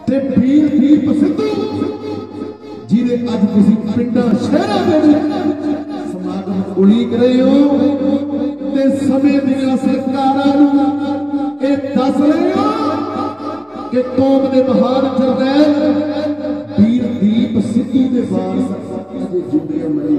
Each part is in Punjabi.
ते वीर दीप सिद्धू जिहदे अज तुसीं पिंडां शहरां दे विच समागम उलीक रहे हो ते समय दीआं सरकारां नूं इह दस रहे हो कि कौम दे महान जरनैल वीर दीप सिद्धू दे वारस अजे जिंदे मरे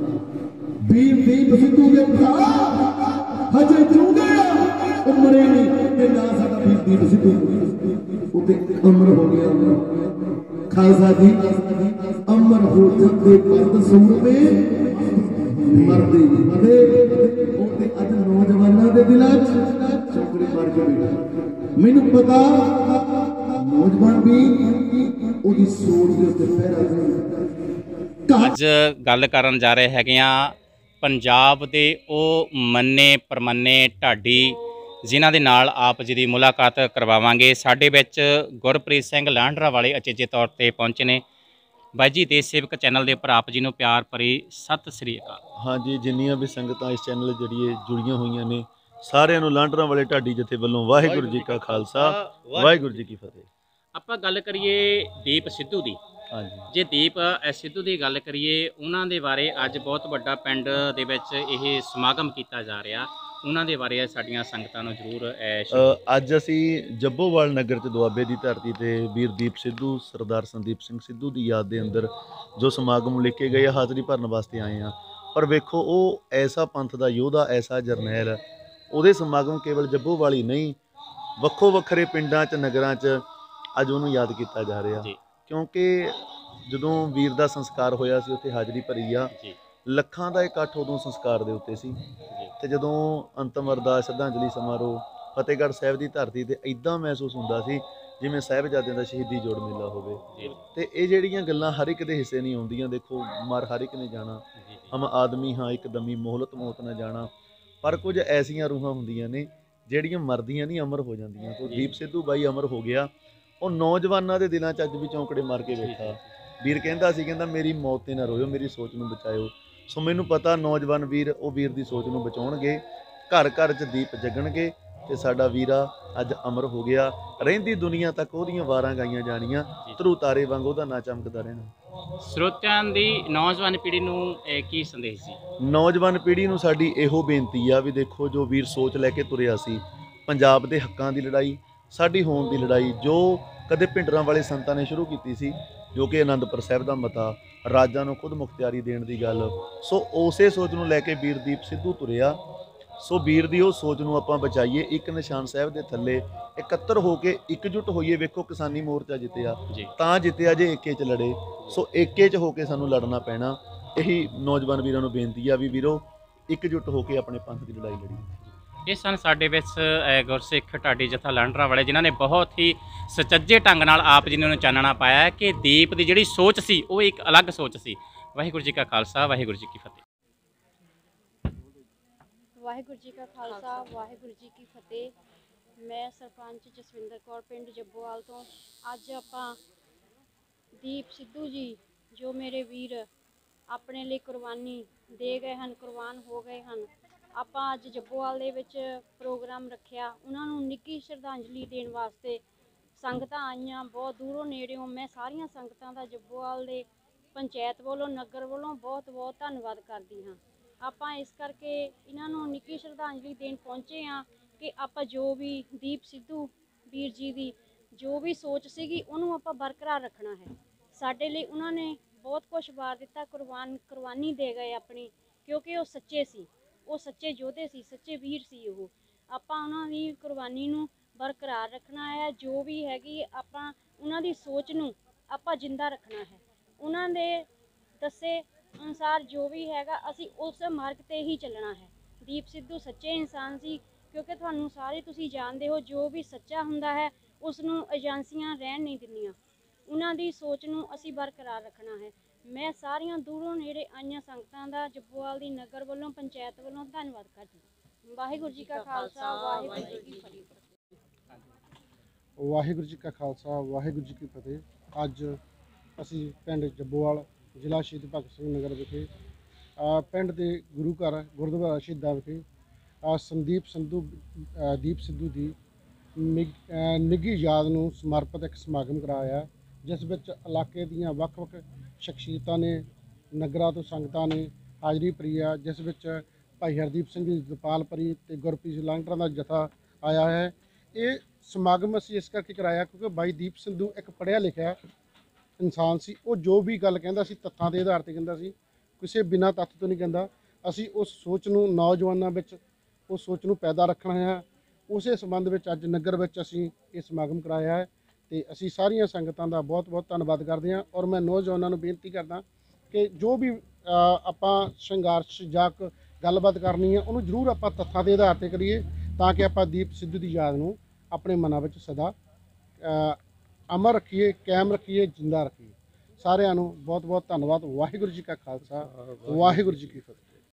वीर दीप सिद्धू दे भरा हजे जिंदे मरे नहीं ते ना साडा वीर दीप सिद्धू उते अमर हो गया खालसा जी अमर हो जाते मर्द सूरमे मरदे मरे उते अज नौजवानां दे दिलां च चौकड़ी मार के बैठा मैनूं पता नौजवान भी ਉਹਦੀ ਸੋਚ ਦੇ ਉੱਤੇ ਪਹਿਰਾ ਦੇ। ਅੱਜ ਗੱਲ ਕਰਨ ਜਾ ਰਹੇ ਹੈਗੇ ਆ ਪੰਜਾਬ ਦੇ ਉਹ ਮੰਨੇ ਪਰਮੰਨੇ ਢਾਡੀ ਜਿਨ੍ਹਾਂ ਦੇ ਨਾਲ ਆਪ ਜੀ ਦੀ ਮੁਲਾਕਾਤ ਕਰਵਾਵਾਂਗੇ। ਸਾਡੇ ਵਿੱਚ ਗੁਰਪ੍ਰੀਤ ਸਿੰਘ ਲਾਂਡਰਾ ਵਾਲੇ ਅਚੇਚੇ ਤੌਰ ਤੇ ਪਹੁੰਚੇ ਨੇ। ਬਾਈ ਜੀ ਦੇਸ਼ ਸੇਵਕ ਚੈਨਲ ਦੇ ਉੱਪਰ ਆਪ ਜੀ ਨੂੰ ਪਿਆਰ ਭਰੀ ਸਤਿ ਸ੍ਰੀ ਅਕਾਲ। हाँ जी, जिन्नियां भी संगतां इस चैनल जरिए जुड़ियां हुई ने सारिਆਂ ਨੂੰ ਲਾਂਡਰਾ ਵਾਲੇ ਢਾਡੀ ਜਥੇ ਵੱਲੋਂ ਵਾਹਿਗੁਰੂ ਜੀ ਕਾ ਖਾਲਸਾ ਵਾਹਿਗੁਰੂ ਜੀ ਕੀ ਫਤਿਹ। ਆਪਾਂ ਗੱਲ ਕਰੀਏ ਦੀਪ ਸਿੱਧੂ ਦੀ। ਹਾਂਜੀ, ਜੇ ਦੀਪ ਸਿੱਧੂ ਦੀ ਗੱਲ ਕਰੀਏ ਉਹਨਾਂ ਦੇ ਬਾਰੇ ਅੱਜ ਬਹੁਤ ਵੱਡਾ ਪਿੰਡ ਦੇ ਵਿੱਚ ਇਹ ਸਮਾਗਮ ਕੀਤਾ ਜਾ ਰਿਹਾ, ਉਹਨਾਂ ਦੇ ਬਾਰੇ ਸਾਡੀਆਂ ਸੰਗਤਾਂ ਨੂੰ ਜ਼ਰੂਰ ਅੱਜ ਅਸੀਂ ਜੱਬੋਵਾਲ ਨਗਰ 'ਚ ਦੁਆਬੇ ਦੀ ਧਰਤੀ ਤੇ ਵੀਰ ਦੀਪ ਸਿੱਧੂ ਸਰਦਾਰ ਸੰਦੀਪ ਸਿੰਘ ਸਿੱਧੂ ਦੀ ਯਾਦ ਦੇ ਅੰਦਰ ਜੋ ਸਮਾਗਮ ਲੈ ਕੇ ਗਏ ਹਾਜ਼ਰੀ ਭਰਨ ਵਾਸਤੇ ਆਏ ਹਾਂ। ਪਰ ਵੇਖੋ ਉਹ ਐਸਾ ਪੰਥ ਦਾ ਯੋਧਾ ਐਸਾ ਜਰਨੈਲ ਉਹਦੇ ਸਮਾਗਮ ਕੇਵਲ ਜੱਬੋਵਾਲ ਹੀ ਨਹੀਂ ਵੱਖੋ ਵੱਖਰੇ ਪਿੰਡਾਂ 'ਚ ਨਗਰਾਂ 'ਚ ਅੱਜ ਉਹਨੂੰ ਯਾਦ ਕੀਤਾ ਜਾ ਰਿਹਾ ਕਿਉਂਕਿ ਜਦੋਂ ਵੀਰ ਦਾ ਸੰਸਕਾਰ ਹੋਇਆ ਸੀ ਉੱਥੇ ਹਾਜ਼ਰੀ ਭਰੀ ਆ ਲੱਖਾਂ ਦਾ ਇਕੱਠ ਉਦੋਂ ਸੰਸਕਾਰ ਦੇ ਉੱਤੇ ਸੀ ਤੇ ਜਦੋਂ ਅੰਤਮ ਅਰਦਾਸ ਸ਼ਰਧਾਂਜਲੀ ਸਮਾਰੋਹ ਫਤਿਹਗੜ੍ਹ ਸਾਹਿਬ ਦੀ ਧਰਤੀ ਤੇ ਇਦਾਂ ਮਹਿਸੂਸ ਹੁੰਦਾ ਸੀ ਜਿਵੇਂ ਸਾਹਿਬਜ਼ਾਦਿਆਂ ਦਾ ਸ਼ਹੀਦੀ ਜੋੜ ਮੇਲਾ ਹੋਵੇ। ਤੇ ਇਹ ਜਿਹੜੀਆਂ ਗੱਲਾਂ ਹਰ ਇੱਕ ਦੇ ਹਿੱਸੇ ਨਹੀਂ ਆਉਂਦੀਆਂ। ਦੇਖੋ ਮਰ ਹਰ ਇੱਕ ਨੇ ਜਾਣਾ, ਹਮ ਆਦਮੀ ਹਾਂ ਇੱਕ ਦਮੀ ਮੋਹਲਤ ਮੌਤ ਨਾ ਜਾਣਾ, ਪਰ ਕੁਝ ਐਸੀਆਂ ਰੂਹਾਂ ਹੁੰਦੀਆਂ ਨੇ ਜਿਹੜੀਆਂ ਮਰਦੀਆਂ ਨਹੀਂ ਅਮਰ ਹੋ ਜਾਂਦੀਆਂ। ਤੋਂ ਦੀਪ ਸਿੱਧੂ ਬਾਈ ਅਮਰ ਹੋ ਗਿਆ। ਉਹ ਨੌਜਵਾਨਾਂ ਦੇ ਦਿਲਾਂ 'ਚ ਅੱਜ ਵੀ ਚੌਂਕੜੇ ਮਾਰ ਕੇ ਬੈਠਾ। ਵੀਰ ਕਹਿੰਦਾ ਸੀ ਕਹਿੰਦਾ ਮੇਰੀ ਮੌਤ 'ਤੇ ਨਾ ਰੋਇਓ, ਮੇਰੀ ਸੋਚ ਨੂੰ ਬਚਾਇਓ। ਸੋ ਮੈਨੂੰ ਪਤਾ ਨੌਜਵਾਨ ਵੀਰ ਉਹ ਵੀਰ ਦੀ ਸੋਚ ਨੂੰ ਬਚਾਉਣਗੇ, ਘਰ ਘਰ 'ਚ ਦੀਪ ਜਗਣਗੇ ਤੇ ਸਾਡਾ ਵੀਰਾ ਅੱਜ ਅਮਰ ਹੋ ਗਿਆ। ਰਹਿੰਦੀ ਦੁਨੀਆ ਤੱਕ ਉਹਦੀਆਂ ਵਾਰਾਂ ਗਾਈਆਂ ਜਾਣੀਆਂ, ਧਰੂ ਤਾਰੇ ਵਾਂਗ ਉਹਦਾ ਨਾਂ ਚਮਕਦਾ ਰਹਿਣਾ। ਸਰੋਤਿਆਂ ਦੀ ਨੌਜਵਾਨ ਪੀੜ੍ਹੀ ਨੂੰ ਕੀ ਸੰਦੇਸ਼ ਸੀ? ਨੌਜਵਾਨ ਪੀੜ੍ਹੀ ਨੂੰ ਸਾਡੀ ਇਹੋ ਬੇਨਤੀ ਆ ਵੀ ਦੇਖੋ ਜੋ ਵੀਰ ਸੋਚ ਲੈ ਕੇ ਤੁਰਿਆ ਸੀ, ਪੰਜਾਬ ਦੇ ਹੱਕਾਂ ਦੀ ਲੜਾਈ, ਸਾਡੀ ਹੋਂਦ ਦੀ ਲੜਾਈ ਜੋ ਕਦੇ ਭਿੰਡਰਾਂ ਵਾਲੇ ਸੰਤਾਂ ਨੇ ਸ਼ੁਰੂ ਕੀਤੀ ਸੀ, ਜੋ ਕਿ ਅਨੰਦਪੁਰ ਸਾਹਿਬ ਦਾ ਮਤਾ, ਰਾਜਾਂ ਨੂੰ ਖੁਦ ਮੁਖਤਿਆਰੀ ਦੇਣ ਦੀ ਗੱਲ। ਸੋ ਉਸੇ ਸੋਚ ਨੂੰ ਲੈ ਕੇ ਵੀਰ ਦੀਪ ਸਿੱਧੂ ਤੁਰਿਆ। ਸੋ ਵੀਰ ਦੀ ਉਹ ਸੋਚ ਨੂੰ ਆਪਾਂ ਬਚਾਈਏ। ਇੱਕ ਨਿਸ਼ਾਨ ਸਾਹਿਬ ਦੇ ਥੱਲੇ ਇਕੱਤਰ ਹੋ ਕੇ ਇਕਜੁੱਟ ਹੋਈਏ। ਵੇਖੋ ਕਿਸਾਨੀ ਮੋਰਚਾ ਜਿੱਤਿਆ ਤਾਂ ਜਿੱਤਿਆ ਜੇ ਏਕੇ 'ਚ ਲੜੇ। ਸੋ ਏਕੇ 'ਚ ਹੋ ਕੇ ਸਾਨੂੰ ਲੜਨਾ ਪੈਣਾ। ਇਹੀ ਨੌਜਵਾਨ ਵੀਰਾਂ ਨੂੰ ਬੇਨਤੀ ਆ ਵੀ ਵੀਰੋ ਇਕਜੁੱਟ ਹੋ ਕੇ ਆਪਣੇ ਪੰਥ ਦੀ ਲੜਾਈ ਲੜੀ। ਇਹ ਸਨ ਸਾਡੇ ਵਿੱਚ ਗੁਰਸਿੱਖ ਢਾਡੀ ਜਥਾ ਲਾਂਡਰਾ ਵਾਲੇ ਜਿਨ੍ਹਾਂ ਨੇ ਬਹੁਤ ਹੀ ਸੁਚੱਜੇ ਢੰਗ ਨਾਲ ਆਪ ਜੀ ਨੇ ਉਹਨੂੰ ਚਾਨਣਾ ਪਾਇਆ ਕਿ ਦੀਪ ਦੀ ਜਿਹੜੀ ਸੋਚ ਸੀ ਉਹ ਇੱਕ ਅਲੱਗ ਸੋਚ ਸੀ। ਵਾਹਿਗੁਰੂ ਜੀ ਕਾ ਖਾਲਸਾ ਵਾਹਿਗੁਰੂ ਜੀ ਕੀ ਫਤਿਹ। ਵਾਹਿਗੁਰੂ ਜੀ ਕਾ ਖਾਲਸਾ ਵਾਹਿਗੁਰੂ ਜੀ ਕੀ ਫਤਿਹ। ਮੈਂ ਸਰਪੰਚ ਜਸਵਿੰਦਰ ਕੌਰ ਪਿੰਡ ਜੱਬੋਵਾਲ ਤੋਂ। ਅੱਜ ਆਪਾਂ ਦੀਪ ਸਿੱਧੂ ਜੀ ਜੋ ਮੇਰੇ ਵੀਰ ਆਪਣੇ ਲਈ ਕੁਰਬਾਨੀ ਦੇ ਗਏ ਹਨ, ਕੁਰਬਾਨ ਹੋ ਗਏ ਹਨ, ਆਪਾਂ ਅੱਜ ਜੱਬੋਵਾਲ ਦੇ ਵਿੱਚ ਪ੍ਰੋਗਰਾਮ ਰੱਖਿਆ। ਉਹਨਾਂ ਨੂੰ ਨਿੱਘੀ ਸ਼ਰਧਾਂਜਲੀ ਦੇਣ ਵਾਸਤੇ ਸੰਗਤਾਂ ਆਈਆਂ ਬਹੁਤ ਦੂਰੋਂ ਨੇੜਿਓਂ। ਮੈਂ ਸਾਰੀਆਂ ਸੰਗਤਾਂ ਦਾ ਜੱਬੋਵਾਲ ਦੇ ਪੰਚਾਇਤ ਵੱਲੋਂ ਨਗਰ ਵੱਲੋਂ ਬਹੁਤ ਬਹੁਤ ਧੰਨਵਾਦ ਕਰਦੀ ਹਾਂ। ਆਪਾਂ ਇਸ ਕਰਕੇ ਇਹਨਾਂ ਨੂੰ ਨਿੱਘੀ ਸ਼ਰਧਾਂਜਲੀ ਦੇਣ ਪਹੁੰਚੇ ਹਾਂ ਕਿ ਆਪਾਂ ਜੋ ਵੀ ਦੀਪ ਸਿੱਧੂ ਵੀਰ ਜੀ ਦੀ ਜੋ ਵੀ ਸੋਚ ਸੀਗੀ ਉਹਨੂੰ ਆਪਾਂ ਬਰਕਰਾਰ ਰੱਖਣਾ ਹੈ। ਸਾਡੇ ਲਈ ਉਹਨਾਂ ਨੇ ਬਹੁਤ ਕੁਛ ਵਾਰ ਦਿੱਤਾ, ਕੁਰਬਾਨੀ ਦੇ ਗਏ ਆਪਣੀ, ਕਿਉਂਕਿ ਉਹ ਸੱਚੇ ਸੀ, ਉਹ ਸੱਚੇ ਯੋਧੇ ਸੀ, ਸੱਚੇ ਵੀਰ ਸੀ। ਉਹ ਆਪਾਂ ਉਹਨਾਂ ਦੀ ਕੁਰਬਾਨੀ ਨੂੰ ਬਰਕਰਾਰ ਰੱਖਣਾ ਹੈ। ਜੋ ਵੀ ਹੈਗੀ ਆਪਾਂ ਉਹਨਾਂ ਦੀ ਸੋਚ ਨੂੰ ਆਪਾਂ ਜਿੰਦਾ ਰੱਖਣਾ ਹੈ। ਉਹਨਾਂ ਦੇ ਦੱਸੇ ਅਨੁਸਾਰ ਜੋ ਵੀ ਹੈਗਾ ਅਸੀਂ ਉਸ ਮਾਰਗ 'ਤੇ ਹੀ ਚੱਲਣਾ ਹੈ। ਦੀਪ ਸਿੱਧੂ ਸੱਚੇ ਇਨਸਾਨ ਸੀ, ਕਿਉਂਕਿ ਤੁਹਾਨੂੰ ਸਾਰੇ ਤੁਸੀਂ ਜਾਣਦੇ ਹੋ ਜੋ ਵੀ ਸੱਚਾ ਹੁੰਦਾ ਹੈ ਉਸ ਨੂੰ ਏਜੰਸੀਆਂ ਰਹਿਣ ਨਹੀਂ ਦਿੰਦੀਆਂ। ਉਹਨਾਂ ਦੀ ਸੋਚ ਨੂੰ ਅਸੀਂ ਬਰਕਰਾਰ ਰੱਖਣਾ ਹੈ। ਮੈਂ ਸਾਰੀਆਂ ਦੂਰੋਂ ਨੇੜੇ ਆਈਆਂ ਸੰਗਤਾਂ ਦਾ ਜੱਬੋਵਾਲ ਦੀ ਨਗਰ ਵੱਲੋਂ ਪੰਚਾਇਤ ਵੱਲੋਂ ਧੰਨਵਾਦ ਕਰਦੀ ਹਾਂ। ਵਾਹਿਗੁਰੂ ਜੀ ਕਾ ਖਾਲਸਾ ਵਾਹਿਗੁਰੂ ਜੀ ਕੀ ਫਤਿਹ। ਵਾਹਿਗੁਰੂ ਜੀ ਕਾ ਖਾਲਸਾ ਵਾਹਿਗੁਰੂ ਜੀ ਕੀ ਫਤਿਹ। ਅੱਜ ਅਸੀਂ ਪਿੰਡ ਜੱਬੋਵਾਲ ਜ਼ਿਲ੍ਹਾ ਸ਼ਹੀਦ ਭਗਤ ਸਿੰਘ ਨਗਰ ਵਿਖੇ ਪਿੰਡ ਦੇ ਗੁਰੂ ਘਰ ਗੁਰਦੁਆਰਾ ਸ਼ਹੀਦਾਂ ਵਿਖੇ ਦੀਪ ਸਿੱਧੂ ਦੀ ਨਿੱਘੀ ਯਾਦ ਨੂੰ ਸਮਰਪਿਤ ਇੱਕ ਸਮਾਗਮ ਕਰਾਇਆ, ਜਿਸ ਵਿੱਚ ਇਲਾਕੇ ਦੀਆਂ ਵੱਖ-ਵੱਖ ਸ਼ਖਸੀਅਤਾਂ ਨੇ, ਨਗਰਾਂ ਤੋਂ ਸੰਗਤਾਂ ਨੇ ਹਾਜ਼ਰੀ ਭਰੀ ਆ, ਜਿਸ ਵਿੱਚ ਭਾਈ ਹਰਦੀਪ ਸਿੰਘ ਜੀ, ਦਪਾਲਪਰੀ ਤੇ ਗੁਰਪ੍ਰੀਤ ਲਾਂਘਟਰਾਂ ਦਾ ਜਥਾ ਆਇਆ ਹੈ। ਇਹ ਸਮਾਗਮ ਅਸੀਂ ਇਸ ਕਰਕੇ ਕਰਾਇਆ ਕਿਉਂਕਿ ਬਾਈ ਦੀਪ ਸਿੱਧੂ ਇੱਕ ਪੜ੍ਹਿਆ ਲਿਖਿਆ ਇਨਸਾਨ ਸੀ। ਉਹ ਜੋ ਵੀ ਗੱਲ ਕਹਿੰਦਾ ਸੀ ਤੱਥਾਂ ਦੇ ਆਧਾਰ ਤੇ ਕਹਿੰਦਾ ਸੀ, ਕਿਸੇ ਬਿਨਾਂ ਤੱਥ ਤੋਂ ਨਹੀਂ ਕਹਿੰਦਾ। ਅਸੀਂ ਉਸ ਸੋਚ ਨੂੰ ਨੌਜਵਾਨਾਂ ਵਿੱਚ ਉਸ ਸੋਚ ਨੂੰ ਪੈਦਾ ਰੱਖਣਾ ਹੈ। ਉਸੇ ਸੰਬੰਧ ਵਿੱਚ ਅੱਜ ਨਗਰ ਵਿੱਚ ਅਸੀਂ ਇਹ ਸਮਾਗਮ ਕਰਾਇਆ ਹੈ ਤੇ ਅਸੀਂ ਸਾਰੀਆਂ ਸੰਗਤਾਂ ਦਾ ਬਹੁਤ-ਬਹੁਤ ਧੰਨਵਾਦ ਕਰਦੇ ਹਾਂ। ਔਰ ਮੈਂ ਨੌਜਵਾਨਾਂ ਨੂੰ ਬੇਨਤੀ ਕਰਦਾ ਕਿ ਜੋ ਵੀ ਆਪਾਂ ਸੰਘਰਸ਼ ਜਾਂ ਗੱਲਬਾਤ ਕਰਨੀ ਹੈ ਉਹਨੂੰ ਜ਼ਰੂਰ ਆਪਾਂ ਤੱਥਾਂ ਦੇ ਆਧਾਰ ਤੇ ਕਰੀਏ, ਤਾਂ ਕਿ ਆਪਾਂ ਦੀਪ ਸਿੱਧੂ ਦੀ ਯਾਦ ਨੂੰ ਆਪਣੇ ਮਨਾਂ ਵਿੱਚ ਸਦਾ ਅਮਰ ਰੱਖੀਏ, ਕਾਇਮ ਰੱਖੀਏ, ਜਿੰਦਾ ਰੱਖੀਏ। ਸਾਰਿਆਂ ਨੂੰ ਬਹੁਤ-ਬਹੁਤ ਧੰਨਵਾਦ। ਵਾਹਿਗੁਰੂ ਜੀ ਕਾ ਖਾਲਸਾ, ਵਾਹਿਗੁਰੂ ਜੀ ਕੀ ਫਤਿਹ।